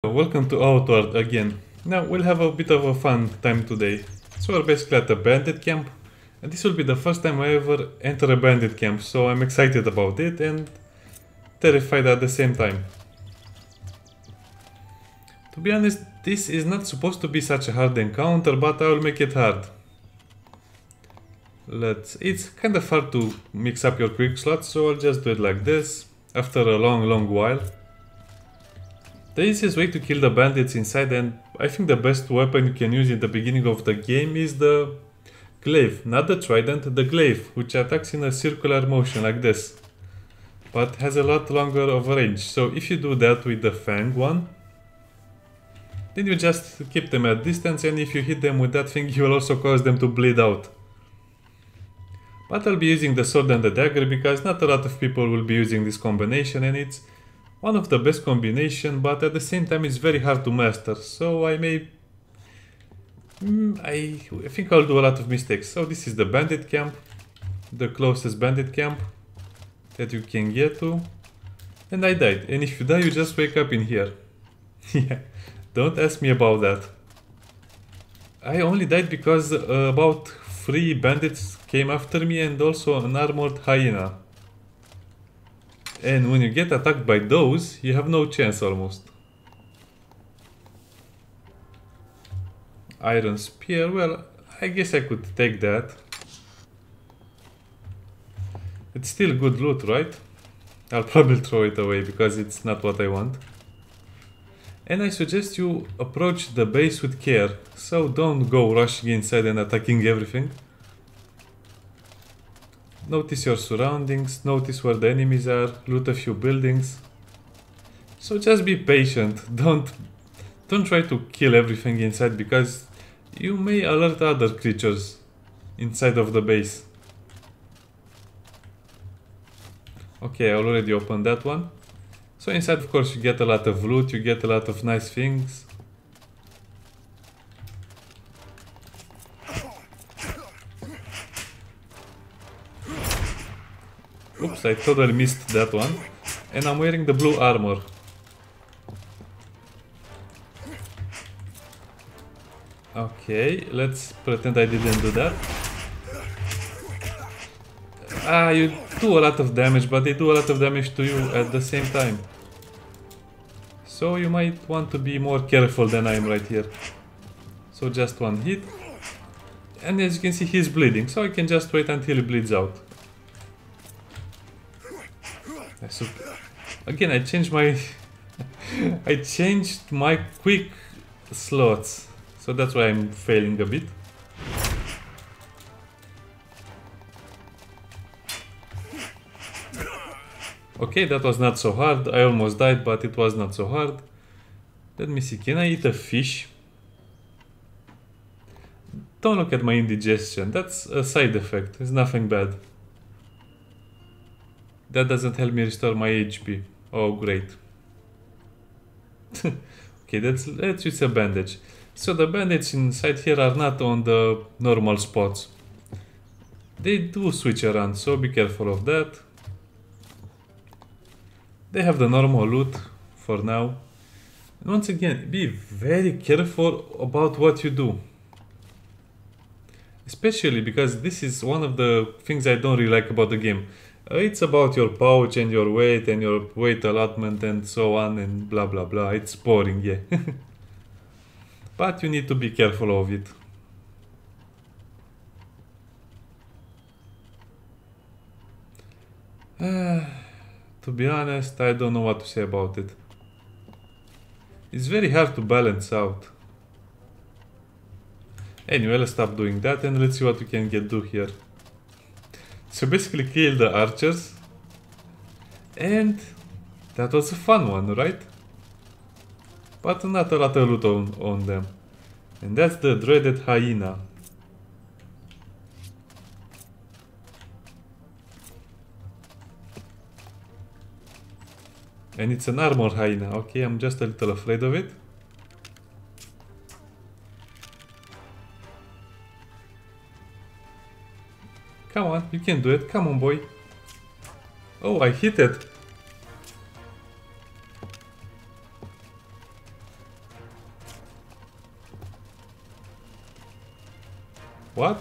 Welcome to Outward again. Now we'll have a bit of a fun time today. So we're basically at a bandit camp, and this will be the first time I ever enter a bandit camp, so I'm excited about it and terrified at the same time. To be honest, this is not supposed to be such a hard encounter, but I will make it hard. It's kind of hard to mix up your quick slots, so I'll just do it like this, after a long while. The easiest way to kill the bandits inside, and I think the best weapon you can use in the beginning of the game, is the glaive. Not the trident, the glaive, which attacks in a circular motion like this, but has a lot longer of range. So if you do that with the fang one, then you just keep them at distance, and if you hit them with that thing, you will also cause them to bleed out. But I'll be using the sword and the dagger because not a lot of people will be using this combination, and it's one of the best combination, but at the same time it's very hard to master, so I think I'll do a lot of mistakes. So this is the bandit camp, the closest bandit camp that you can get to, and I died. And if you die, you just wake up in here. Yeah, don't ask me about that. I only died because about 3 bandits came after me, and also an armored hyena. And when you get attacked by those, you have no chance almost. Iron spear, well, I guess I could take that. It's still good loot, right? I'll probably throw it away because it's not what I want. And I suggest you approach the base with care, so don't go rushing inside and attacking everything. Notice your surroundings, notice where the enemies are, loot a few buildings. So just be patient, don't try to kill everything inside because you may alert other creatures inside of the base. Okay, I already opened that one. So inside, of course, you get a lot of loot, you get a lot of nice things. Oops, I totally missed that one. And I'm wearing the blue armor. Okay, let's pretend I didn't do that. You do a lot of damage, but they do a lot of damage to you at the same time. So you might want to be more careful than I am right here. So just one hit. And as you can see, he's bleeding, so I can just wait until he bleeds out. So, again, I changed my quick slots, so that's why I'm failing a bit. Okay, that was not so hard. I almost died, but it was not so hard. Let me see, can I eat a fish? Don't look at my indigestion, that's a side effect, it's nothing bad. That doesn't help me restore my HP. Oh, great. Okay, let's use a bandage. So the bandages inside here are not on the normal spots. They do switch around, so be careful of that. They have the normal loot for now. And once again, be very careful about what you do. Especially because this is one of the things I don't really like about the game. It's about your pouch and your weight allotment and so on and blah blah blah. It's boring, yeah. But you need to be careful of it. To be honest, I don't know what to say about it. It's very hard to balance out. Anyway, let's stop doing that and let's see what we can do here. So basically kill the archers. And that was a fun one, right? But not a lot of loot on them. And that's the dreaded hyena. And it's an armored hyena. Okay, I'm just a little afraid of it. Come on, you can do it. Come on, boy. Oh, I hit it. What?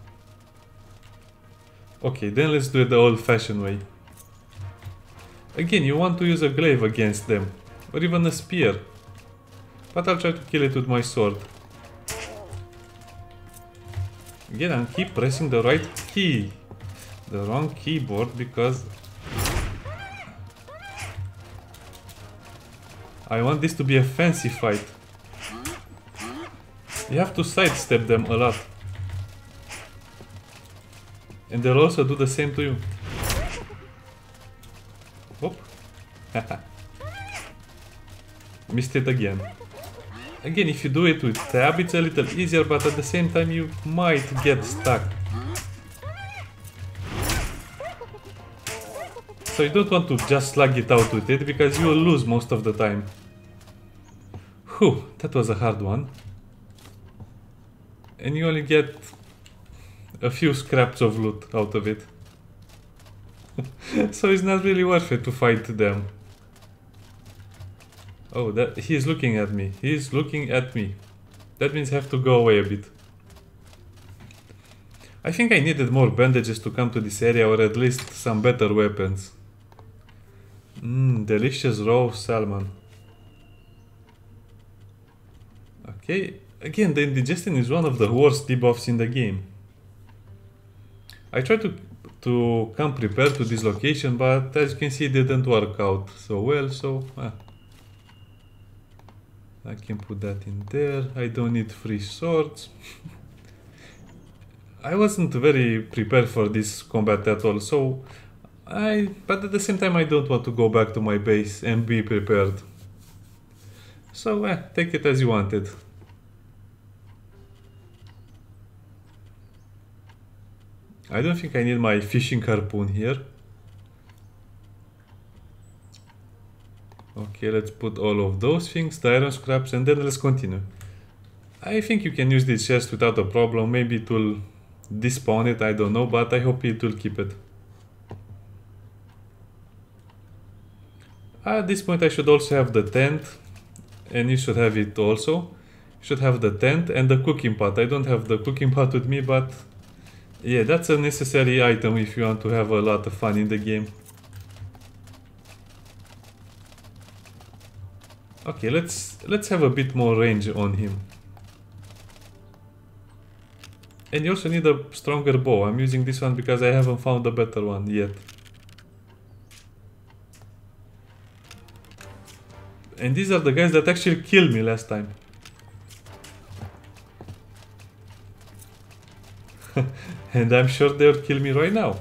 Okay, then let's do it the old-fashioned way. Again, you want to use a glaive against them, or even a spear. But I'll try to kill it with my sword. Again, and keep pressing the right key. The wrong keyboard because I want this to be a fancy fight. You have to sidestep them a lot. And they'll also do the same to you. Whoop. Missed it again. Again, if you do it with tab, it's a little easier, but at the same time you might get stuck. So you don't want to just slug it out with it, because you will lose most of the time. Whew, that was a hard one. And you only get a few scraps of loot out of it. So it's not really worth it to fight them. Oh, he is looking at me. He is looking at me. That means I have to go away a bit. I think I needed more bandages to come to this area, or at least some better weapons. Delicious raw salmon. Okay, again, the indigestion is one of the worst debuffs in the game. I tried to come prepared to this location, but as you can see, it didn't work out so well, so... I can put that in there. I don't need free swords. I wasn't very prepared for this combat at all, so... But at the same time, I don't want to go back to my base and be prepared. So, take it as you wanted. I don't think I need my fishing harpoon here. Okay, let's put all of those things, the iron scraps, and then let's continue. I think you can use this chest without a problem. Maybe it will despawn it, I don't know, but I hope it will keep it. At this point I should also have the tent, and you should have it also. You should have the tent and the cooking pot. I don't have the cooking pot with me, but yeah, that's a necessary item if you want to have a lot of fun in the game. Okay, let's have a bit more range on him. And you also need a stronger bow. I'm using this one because I haven't found a better one yet. And these are the guys that actually killed me last time. And I'm sure they'll kill me right now.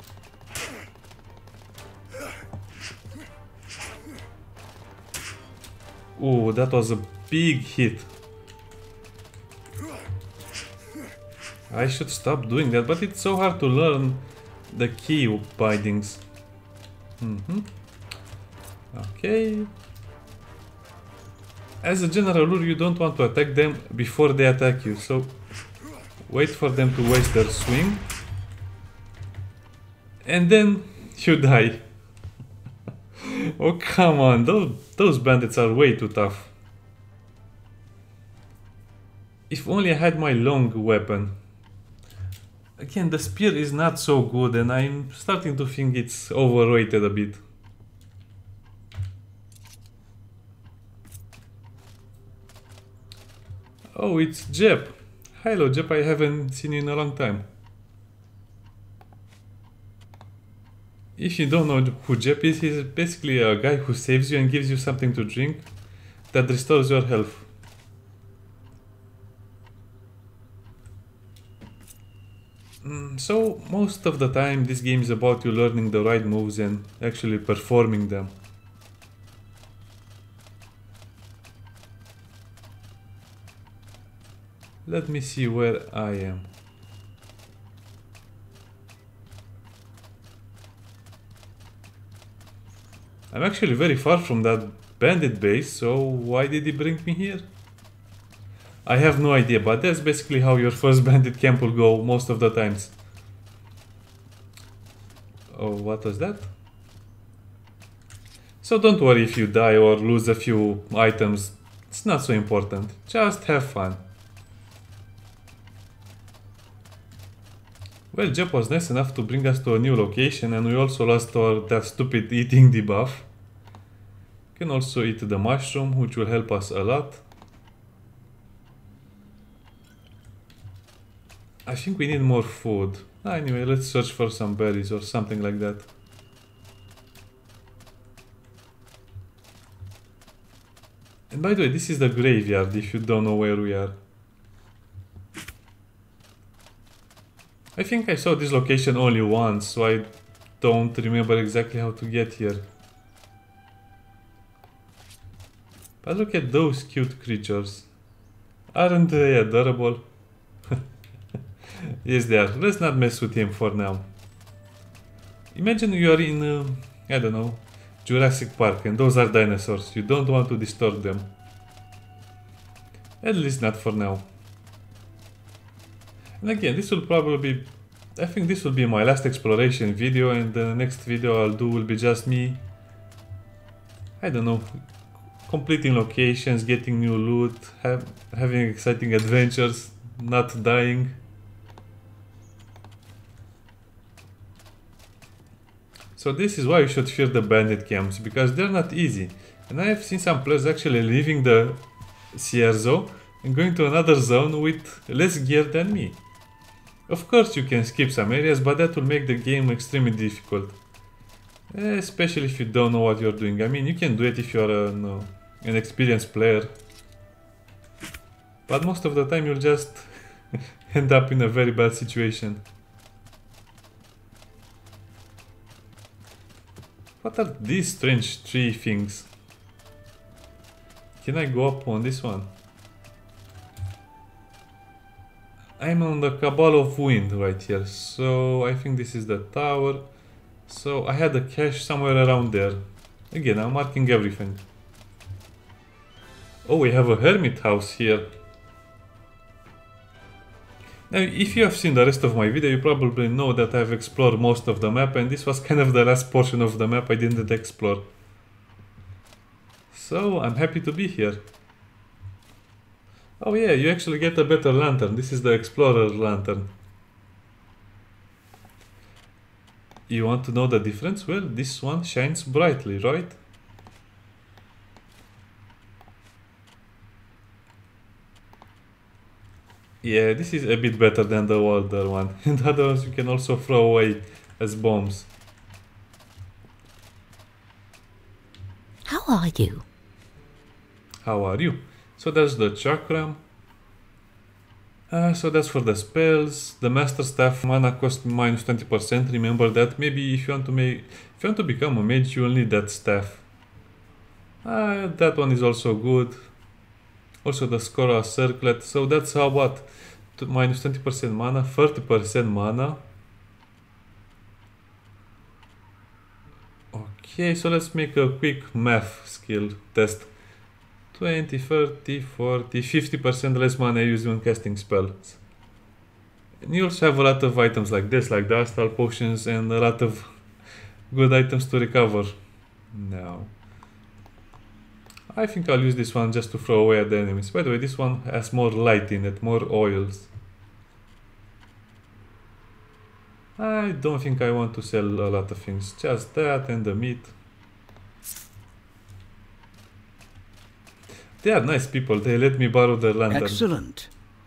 Ooh, that was a big hit. I should stop doing that, but it's so hard to learn the key bindings. Okay. As a general rule, you don't want to attack them before they attack you, so wait for them to waste their swing. And then you die. Oh, come on, those bandits are way too tough. If only I had my long weapon. Again, the spear is not so good, and I'm starting to think it's overrated a bit. Oh, it's Jep. Hello, Jep, I haven't seen you in a long time. If you don't know who Jep is, he's basically a guy who saves you and gives you something to drink that restores your health. So, most of the time this game is about you learning the right moves and actually performing them. Let me see where I am. I'm actually very far from that bandit base, so why did he bring me here? I have no idea, but that's basically how your first bandit camp will go most of the times. Oh, what was that? So don't worry if you die or lose a few items, it's not so important, just have fun. Well, Jep was nice enough to bring us to a new location, and we also lost that stupid eating debuff. Can also eat the mushroom, which will help us a lot. I think we need more food. Anyway, let's search for some berries or something like that. And by the way, this is the graveyard if you don't know where we are. I think I saw this location only once, so I don't remember exactly how to get here. But look at those cute creatures. Aren't they adorable? Yes, they are. Let's not mess with him for now. Imagine you are in, I don't know, Jurassic Park, and those are dinosaurs. You don't want to disturb them. At least not for now. And again, this will probably be... I think this will be my last exploration video, and the next video I'll do will be just me... I don't know, completing locations, getting new loot, having exciting adventures, not dying. So this is why you should fear the bandit camps, because they're not easy. And I have seen some players actually leaving the Cierzo and going to another zone with less gear than me. Of course you can skip some areas, but that will make the game extremely difficult. Especially if you don't know what you're doing. I mean, you can do it if you're an experienced player. But most of the time you'll just end up in a very bad situation. What are these strange tree things? Can I go up on this one? I'm on the Cabal of Wind right here, so I think this is the tower. So I had a cache somewhere around there. Again, I'm marking everything. Oh, we have a hermit house here. Now, if you have seen the rest of my video, you probably know that I've explored most of the map, and this was kind of the last portion of the map I didn't explore. So, I'm happy to be here. Oh yeah, you actually get a better lantern. This is the Explorer lantern. You want to know the difference? Well, this one shines brightly, right? Yeah, this is a bit better than the older one. And the other ones you can also throw away as bombs. How are you? How are you? So that's the chakram. So that's for the spells. The master staff mana cost minus 20%. Remember that. Maybe if you want to become a mage, you will need that staff. That one is also good. Also the Skora circlet. So that's how what? Minus 20% mana, 30% mana. Okay, so let's make a quick math skill test. 20, 30, 40, 50% less mana used when casting spells. And you also have a lot of items like this, like the astral potions, and a lot of good items to recover. Now, I think I'll use this one just to throw away at the enemies. By the way, this one has more light in it, more oils. I don't think I want to sell a lot of things, just that and the meat. They are nice people, they let me borrow their lantern. Excellent.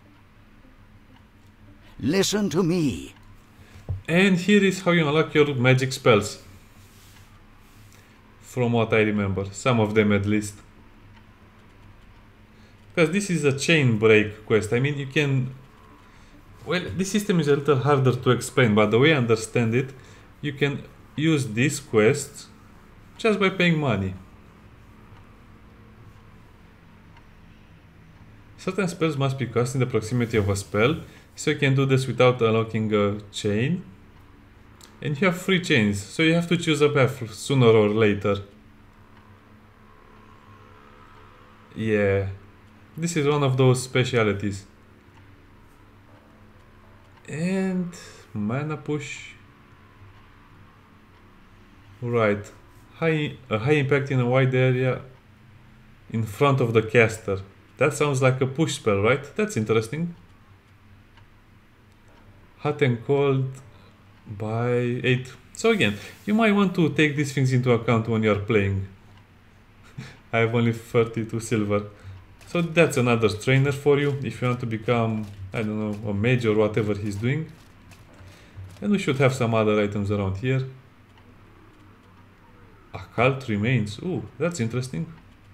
Listen to me. And here is how you unlock your magic spells. From what I remember, some of them at least. Because this is a chain break quest. I mean, you can... Well, this system is a little harder to explain, but the way I understand it, you can use these quests just by paying money. Certain spells must be cast in the proximity of a spell, so you can do this without unlocking a chain. And you have 3 chains, so you have to choose a path sooner or later. Yeah, this is one of those specialities. And mana push. Right, a high impact in a wide area in front of the caster. That sounds like a push spell, right? That's interesting. hot and cold by 8. So again, you might want to take these things into account when you're playing. I have only 32 silver. So that's another trainer for you if you want to become, I don't know, a mage or whatever he's doing. And we should have some other items around here. Occult remains. Ooh, that's interesting.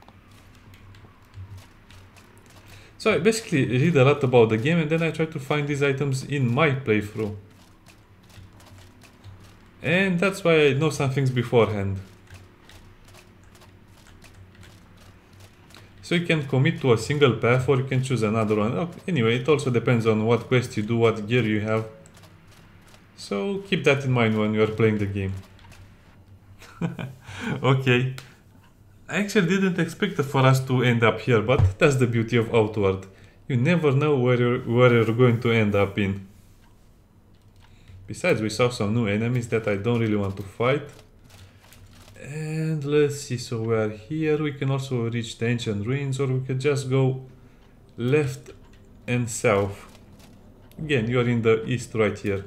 So I basically read a lot about the game and then I try to find these items in my playthrough. And that's why I know some things beforehand. So you can commit to a single path or you can choose another one. Okay, anyway, it also depends on what quest you do, what gear you have. So keep that in mind when you are playing the game. Okay. I actually didn't expect for us to end up here, but that's the beauty of Outward. You never know where you're going to end up in. Besides, we saw some new enemies that I don't really want to fight. And let's see, so we are here. We can also reach the ancient ruins, or we could just go left and south. Again, you are in the east right here.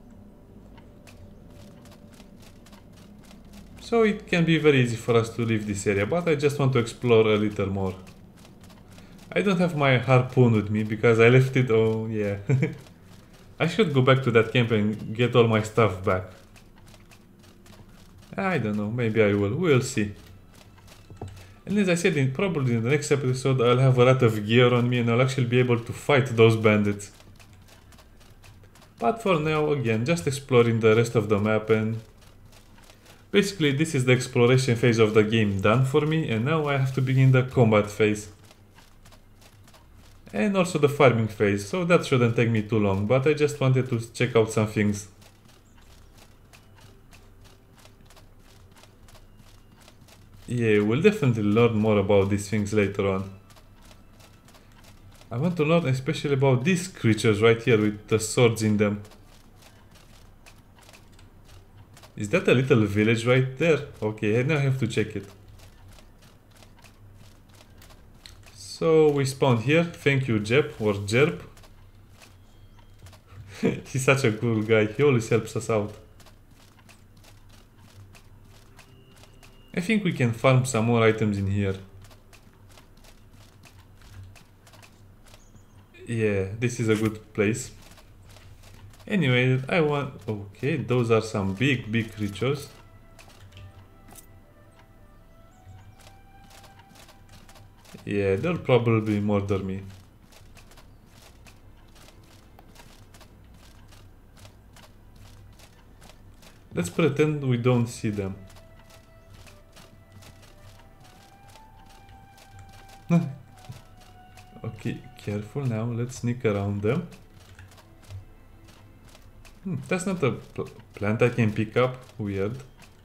So it can be very easy for us to leave this area, but I just want to explore a little more. I don't have my harpoon with me because I left it, oh yeah. I should go back to that camp and get all my stuff back. I don't know, maybe I will, we'll see. And as I said, probably in the next episode I'll have a lot of gear on me and I'll actually be able to fight those bandits. But for now, again, just exploring the rest of the map, and basically this is the exploration phase of the game done for me, and now I have to begin the combat phase. And also the farming phase, so that shouldn't take me too long, but I just wanted to check out some things. Yeah, we'll definitely learn more about these things later on. I want to learn especially about these creatures right here with the swords in them. Is that a little village right there? Okay, now I have to check it. So we spawned here. Thank you, Jep or Jerp. He's such a cool guy. He always helps us out. I think we can farm some more items in here. Yeah, this is a good place. Anyway, I want... Okay, those are some big creatures. Yeah, they'll probably murder me. Let's pretend we don't see them. Okay, careful now, let's sneak around them. That's not a plant I can pick up, weird.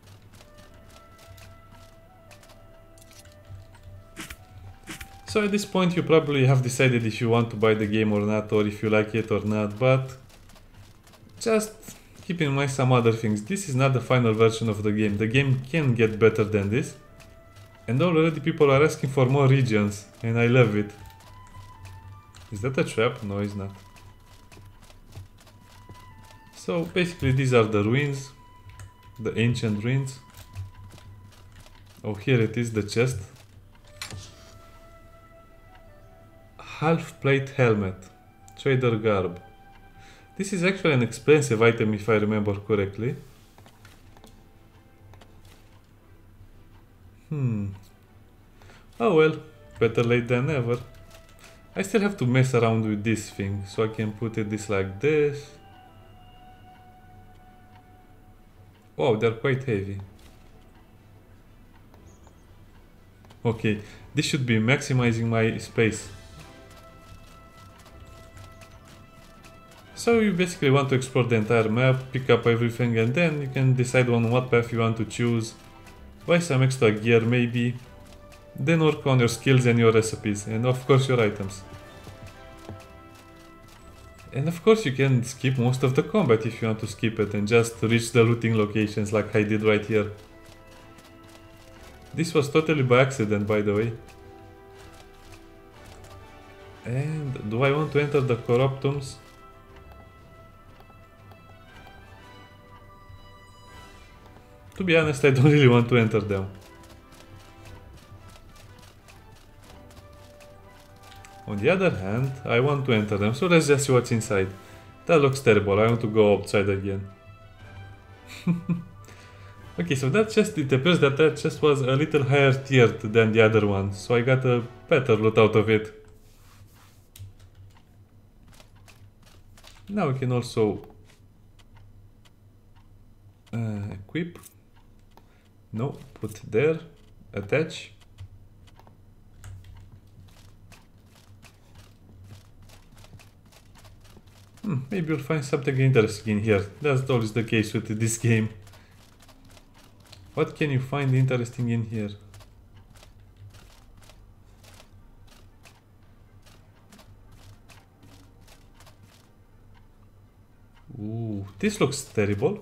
So at this point you probably have decided if you want to buy the game or not, or if you like it or not, but just keep in mind some other things. This is not the final version of the game. The game can get better than this. And already people are asking for more regions, and I love it. Is that a trap? No, it's not. So basically these are the ruins, the ancient ruins. Oh, here it is, the chest. Half plate helmet, trader garb. This is actually an expensive item if I remember correctly. Oh well, better late than never. I still have to mess around with this thing, so I can put this like this. Wow, they're quite heavy. Okay, this should be maximizing my space. So you basically want to explore the entire map, pick up everything, and then you can decide on what path you want to choose, buy some extra gear maybe, then work on your skills and your recipes, and of course your items. And of course you can skip most of the combat if you want to skip it and just reach the looting locations like I did right here. This was totally by accident, by the way. And do I want to enter the Corruptums? to be honest, I don't really want to enter them. On the other hand, I want to enter them, so let's just see what's inside. That looks terrible, I want to go outside again. Okay, so that chest, it appears that that chest was a little higher tiered than the other one, so I got a better loot out of it. Now we can also equip. No, put there, attach. Maybe you'll find something interesting in here. That's always the case with this game. What can you find interesting in here? Ooh, this looks terrible.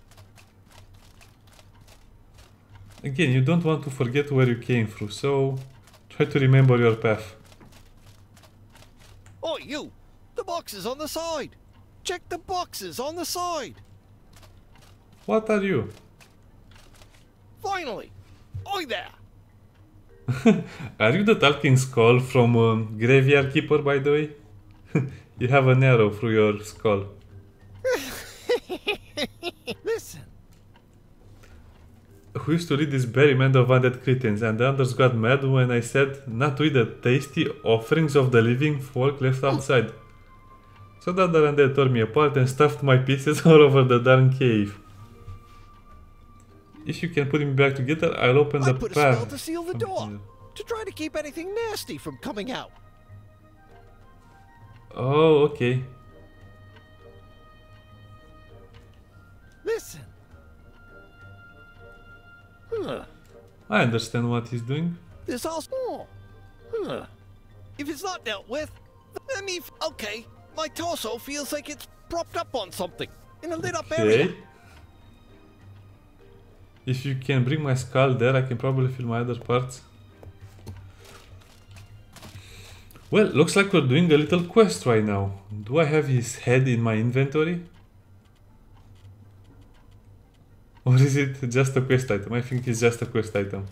Again, you don't want to forget where you came through, so try to remember your path. Oh, you! The box is on the side! Check the boxes on the side! What are you? Finally! Oi there! Are you the talking skull from Graveyard Keeper, by the way? You have an arrow through your skull. Listen. Who used to read this Berryman of Undead Cretins, and the others got mad when I said not to eat the tasty offerings of the living folk left outside. So the other undead tore me apart and stuffed my pieces all over the darn cave. If you can put me back together, I'll open the I put a path. spell to seal the door, to try to keep anything nasty from coming out. Oh, okay. Listen. I understand what he's doing. This all. If it's not dealt with, let me. Okay, my torso feels like it's propped up on something in a lit up area. Okay. If you can bring my skull there, I can probably feel my other parts. Well, looks like we're doing a little quest right now. Do I have his head in my inventory? Or is it just a quest item? I think it's just a quest item.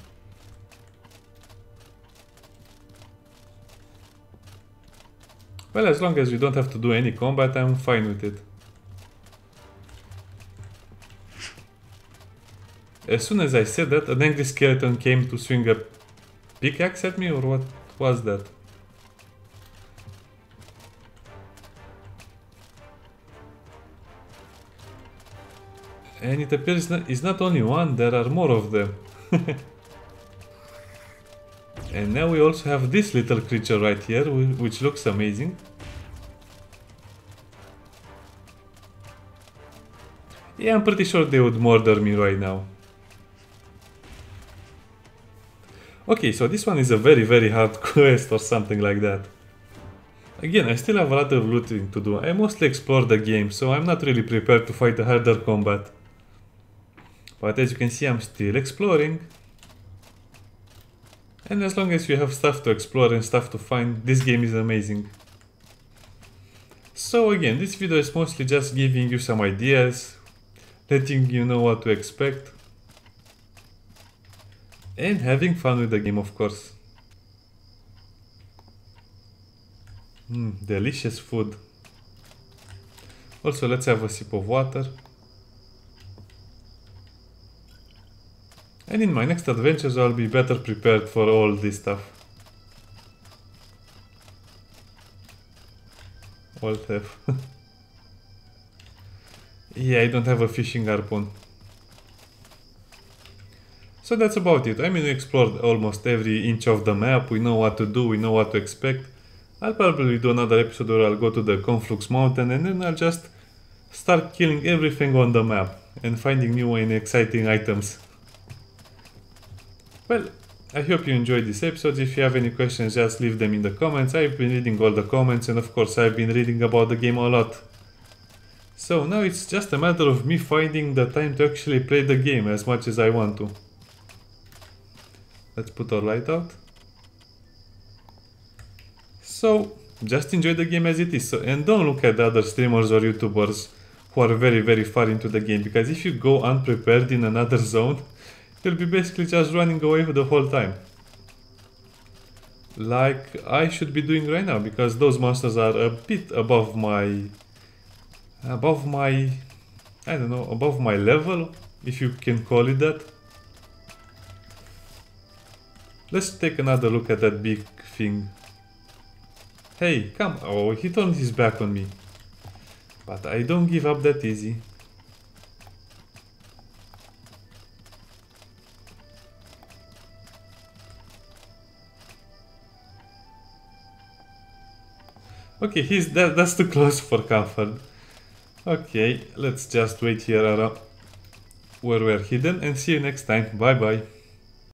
Well, as long as you don't have to do any combat, I'm fine with it. As soon as I said that, an angry skeleton came to swing a pickaxe at me, or what was that? And it appears it's not only one, there are more of them. And now we also have this little creature right here, which looks amazing. Yeah, I'm pretty sure they would murder me right now. Okay, so this one is a very hard quest or something like that. Again, I still have a lot of looting to do. I mostly explore the game, so I'm not really prepared to fight a harder combat. But as you can see, I'm still exploring. And as long as you have stuff to explore and stuff to find, this game is amazing. So again, this video is mostly just giving you some ideas, letting you know what to expect, and having fun with the game, of course. Delicious food. Also, let's have a sip of water. And in my next adventures, I'll be better prepared for all this stuff. Alt F. Yeah, I don't have a fishing harpoon. So that's about it. I mean, we explored almost every inch of the map. We know what to do, we know what to expect. I'll probably do another episode where I'll go to the Conflux Mountain and then I'll just start killing everything on the map and finding new and exciting items. Well, I hope you enjoyed this episode. If you have any questions, just leave them in the comments. I've been reading all the comments and of course I've been reading about the game a lot. So now it's just a matter of me finding the time to actually play the game as much as I want to. Let's put our light out. So, just enjoy the game as it is, and don't look at the other streamers or YouTubers who are very far into the game, because if you go unprepared in another zone, you'll be basically just running away the whole time. Like I should be doing right now, because those monsters are a bit above my I don't know, above my level, if you can call it that. Let's take another look at that big thing. Hey, come. Oh, he turned his back on me. But I don't give up that easy. Okay, that's too close for comfort. Okay, let's just wait here around where we're hidden and see you next time. Bye bye.